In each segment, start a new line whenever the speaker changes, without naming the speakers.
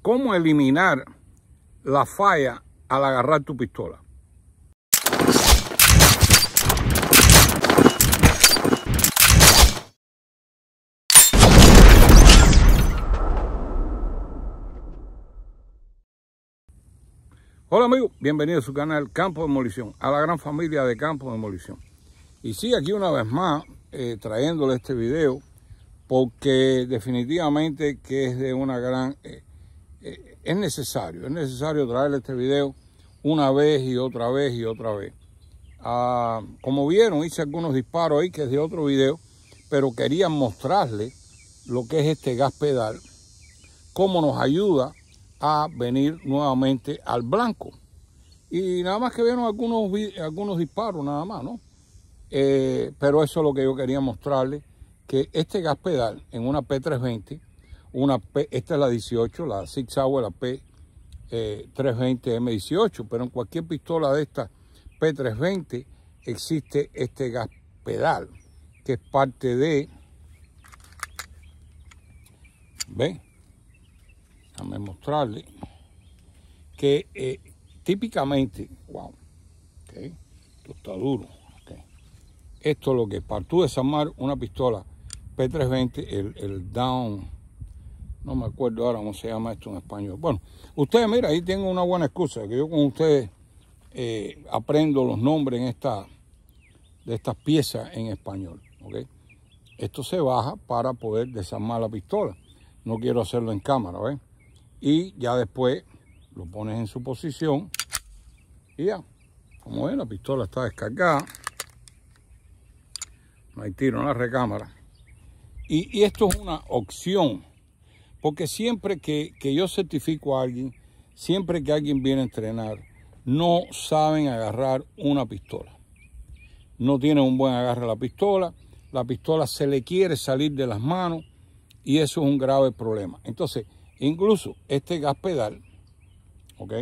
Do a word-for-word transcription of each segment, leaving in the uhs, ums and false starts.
cómo eliminar la falla al agarrar tu pistola. Hola amigos, bienvenidos a su canal Campo Demolición, a la gran familia de Campo Demolición. Y sí, aquí una vez más eh, trayéndole este video porque definitivamente que es de una gran... Eh, eh, es necesario, es necesario traerle este video una vez y otra vez y otra vez. Ah, como vieron, hice algunos disparos ahí que es de otro video, pero quería mostrarles lo que es este gas pedal, cómo nos ayuda a venir nuevamente al blanco. Y nada más que vieron algunos, algunos disparos, nada más, ¿no? Eh, pero eso es lo que yo quería mostrarles, que este gas pedal en una P trescientos veinte, una P, esta es la dieciocho, la Sig Sauer, la P trescientos veinte M dieciocho, pero en cualquier pistola de esta P trescientos veinte existe este gas pedal, que es parte de... ¿Ven? Déjame mostrarle que eh, típicamente, wow, okay, esto está duro, okay. Esto es lo que para tú desarmar una pistola P trescientos veinte, el, el down, no me acuerdo ahora cómo se llama esto en español. Bueno, ustedes, mira, ahí tengo una buena excusa, que yo con ustedes eh, aprendo los nombres en esta, de estas piezas en español, okay. Esto se baja para poder desarmar la pistola, no quiero hacerlo en cámara, ¿ven? Y ya después lo pones en su posición y ya, como ven, la pistola está descargada, no hay tiro en la recámara. Y, y esto es una opción, porque siempre que, que yo certifico a alguien, siempre que alguien viene a entrenar, no saben agarrar una pistola. No tienen un buen agarre a la pistola, la pistola se le quiere salir de las manos y eso es un grave problema. Entonces, incluso este gas pedal, ¿ok?,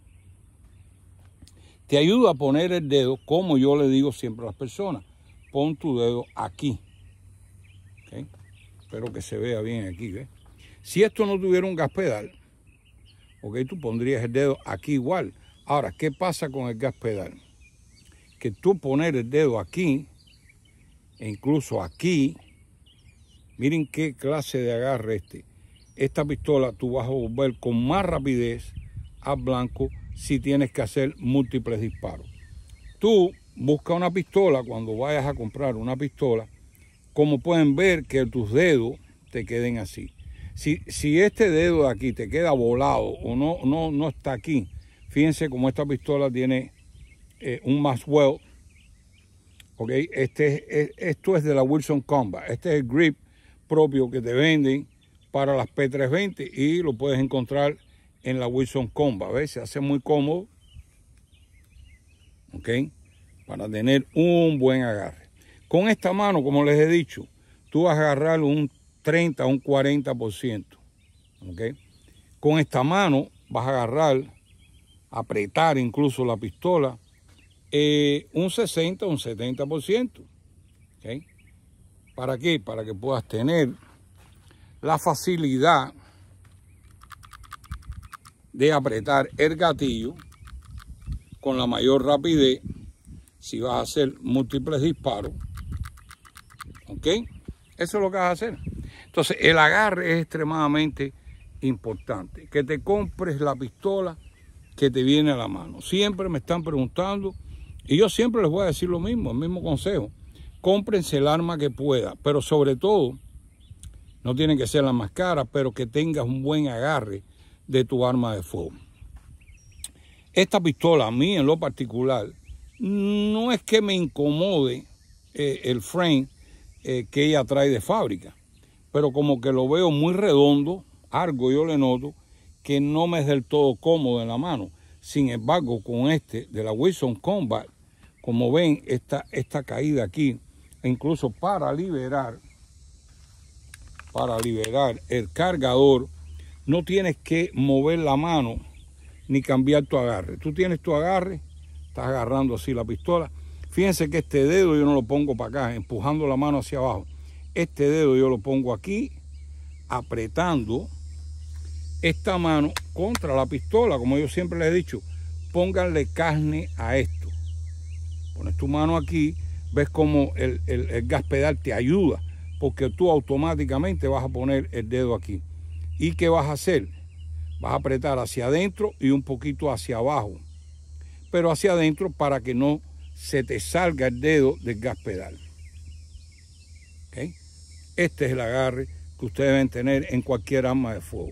te ayuda a poner el dedo, como yo le digo siempre a las personas, pon tu dedo aquí, ¿ok? Espero que se vea bien aquí, ¿ves? Si esto no tuviera un gas pedal, ¿ok?, tú pondrías el dedo aquí igual. Ahora, ¿qué pasa con el gas pedal? Que tú poner el dedo aquí, e incluso aquí, miren qué clase de agarre este. Esta pistola tú vas a volver con más rapidez al blanco si tienes que hacer múltiples disparos. Tú busca una pistola cuando vayas a comprar una pistola, como pueden ver que tus dedos te queden así. Si, si este dedo de aquí te queda volado o no, no, no está aquí, fíjense como esta pistola tiene eh, un Maxwell, ¿ok? Este, es, esto es de la Wilson Combat, este es el grip propio que te venden para las P trescientos veinte y lo puedes encontrar en la Wilson Combat, ¿ves? Se hace muy cómodo, ¿ok?, para tener un buen agarre. Con esta mano, como les he dicho, tú vas a agarrar un treinta, un cuarenta por ciento, ¿ok? Con esta mano vas a agarrar, apretar incluso la pistola, eh, un sesenta, un setenta por ciento, ¿ok? ¿Para qué? Para que puedas tener la facilidad de apretar el gatillo con la mayor rapidez si vas a hacer múltiples disparos, ¿ok? Eso es lo que vas a hacer. Entonces, el agarre es extremadamente importante. Que te compres la pistola que te viene a la mano. Siempre me están preguntando, y yo siempre les voy a decir lo mismo, el mismo consejo. Cómprense el arma que pueda, pero sobre todo, no tiene que ser la más cara, pero que tengas un buen agarre de tu arma de fuego. Esta pistola, a mí en lo particular, no es que me incomode eh, el frame eh, que ella trae de fábrica, pero como que lo veo muy redondo, algo yo le noto que no me es del todo cómodo en la mano. Sin embargo, con este de la Wilson Combat, como ven, esta, esta caída aquí, incluso para liberar, para liberar el cargador, no tienes que mover la mano ni cambiar tu agarre. Tú tienes tu agarre, estás agarrando así la pistola. Fíjense que este dedo yo no lo pongo para acá, empujando la mano hacia abajo. Este dedo yo lo pongo aquí, apretando esta mano contra la pistola, como yo siempre les he dicho, pónganle carne a esto. Pones tu mano aquí, ves como el, el, el gas pedal te ayuda, porque tú automáticamente vas a poner el dedo aquí. ¿Y qué vas a hacer? Vas a apretar hacia adentro y un poquito hacia abajo, pero hacia adentro para que no se te salga el dedo del gas pedal. ¿Okay? Este es el agarre que ustedes deben tener en cualquier arma de fuego.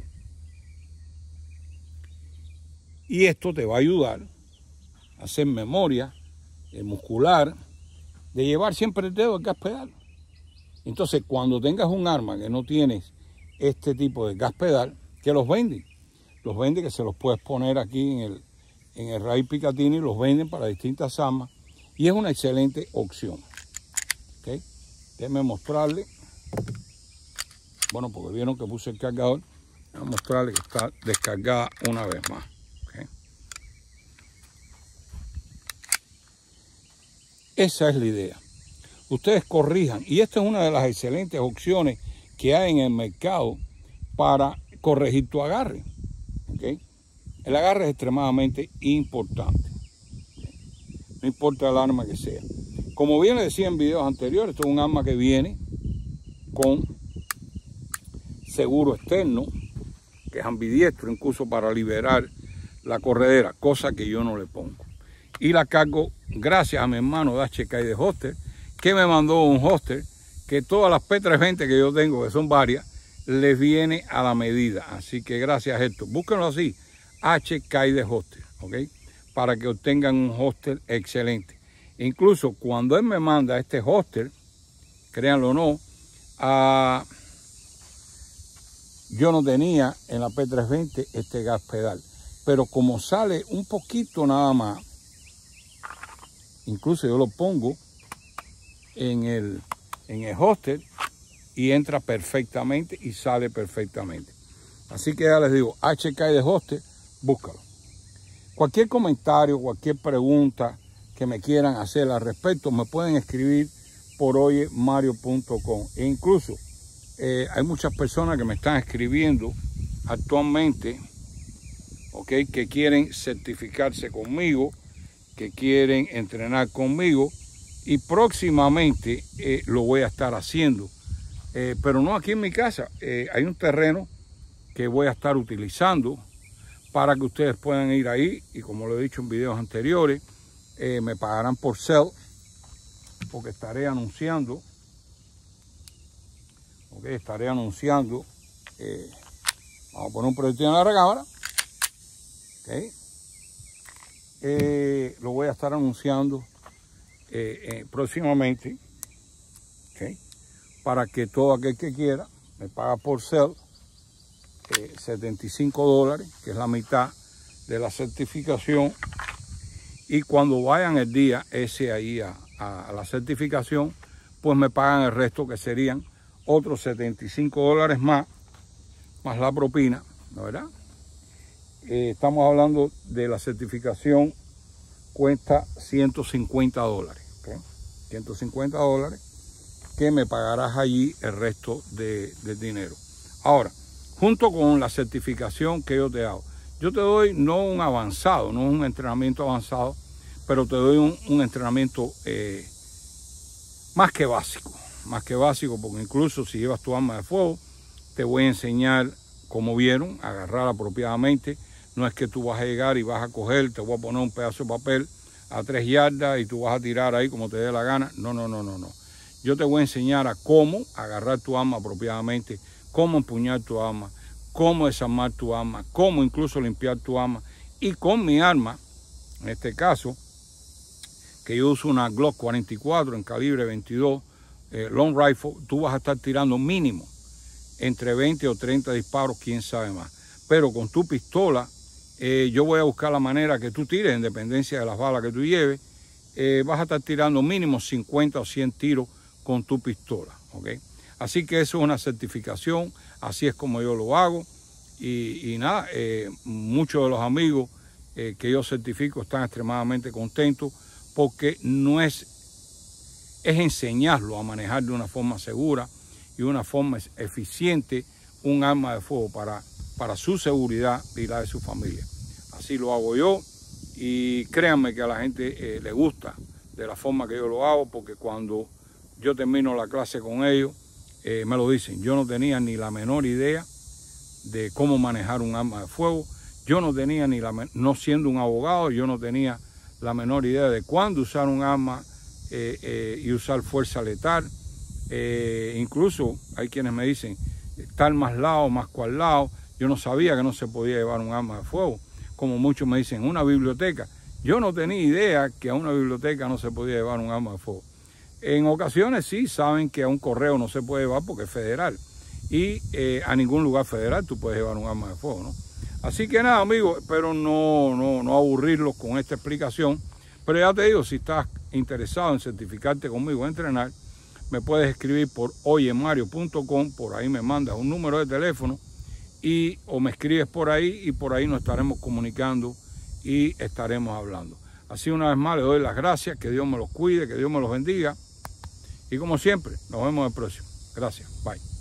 Y esto te va a ayudar a hacer memoria eh, muscular de llevar siempre el dedo del gas pedal. Entonces, cuando tengas un arma que no tienes este tipo de gas pedal, que los venden, los venden que se los puedes poner aquí en el, en el raíz Picatinny, los venden para distintas armas y es una excelente opción. ¿Okay? Déjenme mostrarle, bueno, porque vieron que puse el cargador, voy a mostrarle que está descargada una vez más. ¿Okay? Esa es la idea. Ustedes corrijan, y esta es una de las excelentes opciones que hay en el mercado para corregir tu agarre. ¿Okay? El agarre es extremadamente importante. ¿Okay? No importa el arma que sea. Como bien les decía en videos anteriores, esto es un arma que viene con seguro externo, que es ambidiestro, incluso para liberar la corredera, cosa que yo no le pongo. Y la cargo gracias a mi hermano de H K de Holster, que me mandó un holster que todas las P trescientos veinte que yo tengo, que son varias, les viene a la medida. Así que gracias a esto, búsquenlo así, H K de Holster, ¿ok? Para que obtengan un holster excelente. Incluso cuando él me manda este holster, créanlo o no, uh, yo no tenía en la P trescientos veinte este gas pedal. Pero como sale un poquito nada más, incluso yo lo pongo en el, en el holster y entra perfectamente y sale perfectamente. Así que ya les digo, H K de Holster, búscalo. Cualquier comentario, cualquier pregunta que me quieran hacer al respecto, me pueden escribir por oye mario punto com. E incluso eh, hay muchas personas que me están escribiendo actualmente, okay, que quieren certificarse conmigo, que quieren entrenar conmigo, y próximamente eh, lo voy a estar haciendo, eh, pero no aquí en mi casa. Eh, hay un terreno que voy a estar utilizando para que ustedes puedan ir ahí, y como lo he dicho en videos anteriores, eh, me pagarán por sell, porque estaré anunciando, ok, estaré anunciando, eh, vamos a poner un proyectil en la recámara, okay, eh, lo voy a estar anunciando eh, eh, próximamente, okay, para que todo aquel que quiera me paga por sell eh, setenta y cinco dólares, que es la mitad de la certificación, y cuando vayan el día ese ahí a, a, a la certificación, pues me pagan el resto, que serían otros setenta y cinco dólares más, más la propina, ¿no, verdad? Eh, estamos hablando de la certificación, cuesta ciento cincuenta dólares, ¿okay? ciento cincuenta dólares, que me pagarás allí el resto de, del dinero. Ahora, junto con la certificación que yo te hago, yo te doy no un avanzado, no un entrenamiento avanzado, pero te doy un, un entrenamiento eh, más que básico, más que básico, porque incluso si llevas tu arma de fuego, te voy a enseñar, como vieron, a agarrar apropiadamente. No es que tú vas a llegar y vas a coger, te voy a poner un pedazo de papel a tres yardas y tú vas a tirar ahí como te dé la gana. No, no, no, no, no. Yo te voy a enseñar a cómo agarrar tu arma apropiadamente, cómo empuñar tu arma, cómo desarmar tu arma, cómo incluso limpiar tu arma. Y con mi arma, en este caso, que yo uso una Glock cuarenta y cuatro en calibre veintidós, eh, long rifle, tú vas a estar tirando mínimo entre veinte o treinta disparos, quién sabe más. Pero con tu pistola, eh, yo voy a buscar la manera que tú tires, en dependencia de las balas que tú lleves, eh, vas a estar tirando mínimo cincuenta o cien tiros con tu pistola, ¿ok? Así que eso es una certificación, así es como yo lo hago. Y, y nada, eh, muchos de los amigos eh, que yo certifico están extremadamente contentos, porque no es, es enseñarlo a manejar de una forma segura y una forma eficiente un arma de fuego para para su seguridad y la de su familia. Así lo hago yo y créanme que a la gente eh, le gusta de la forma que yo lo hago, porque cuando yo termino la clase con ellos, eh, me lo dicen. Yo no tenía ni la menor idea de cómo manejar un arma de fuego. Yo no tenía ni la, no siendo un abogado, yo no tenía la menor idea de cuándo usar un arma eh, eh, y usar fuerza letal. Eh, incluso hay quienes me dicen, tal más lado, más cual lado. Yo no sabía que no se podía llevar un arma de fuego. Como muchos me dicen, una biblioteca. Yo no tenía idea que a una biblioteca no se podía llevar un arma de fuego. En ocasiones sí saben que a un correo no se puede llevar porque es federal. Y eh, a ningún lugar federal tú puedes llevar un arma de fuego, ¿no? Así que nada, amigos, espero no, no, no aburrirlos con esta explicación. Pero ya te digo, si estás interesado en certificarte conmigo a entrenar, me puedes escribir por oyemario punto com, por ahí me mandas un número de teléfono y o me escribes por ahí y por ahí nos estaremos comunicando y estaremos hablando. Así una vez más le doy las gracias, que Dios me los cuide, que Dios me los bendiga y como siempre, nos vemos el próximo. Gracias, bye.